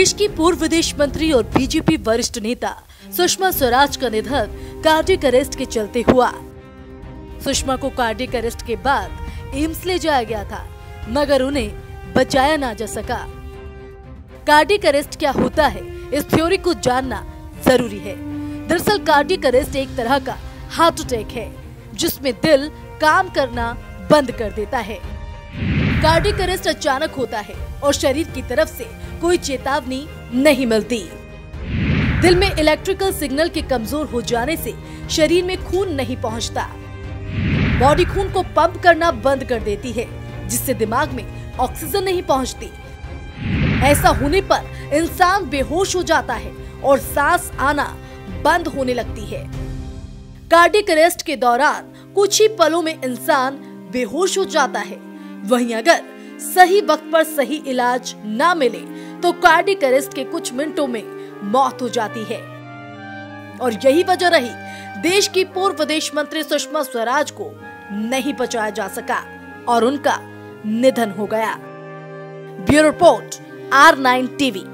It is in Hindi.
देश की पूर्व विदेश मंत्री और बीजेपी वरिष्ठ नेता सुषमा स्वराज का निधन कार्डियक अरेस्ट के चलते हुआ। सुषमा को कार्डियक अरेस्ट के बाद एम्स ले जाया गया था, मगर उन्हें बचाया ना जा सका। कार्डियक अरेस्ट क्या होता है, इस थ्योरी को जानना जरूरी है। दरअसल कार्डियक अरेस्ट एक तरह का हार्ट अटैक है, जिसमें दिल काम करना बंद कर देता है। कार्डियक अरेस्ट अचानक होता है और शरीर की तरफ से कोई चेतावनी नहीं मिलती। दिल में इलेक्ट्रिकल सिग्नल के कमजोर हो जाने से शरीर में खून नहीं पहुंचता। बॉडी खून को पंप करना बंद कर देती है, जिससे दिमाग में ऑक्सीजन नहीं पहुंचती। ऐसा होने पर इंसान बेहोश हो जाता है और सांस आना बंद होने लगती है। कार्डियक अरेस्ट के दौरान कुछ ही पलों में इंसान बेहोश हो जाता है। वहीं अगर सही वक्त पर सही इलाज ना मिले तो कार्डियक अरेस्ट के कुछ मिनटों में मौत हो जाती है। और यही वजह रही देश की पूर्व विदेश मंत्री सुषमा स्वराज को नहीं बचाया जा सका और उनका निधन हो गया। Bureau report R9 TV।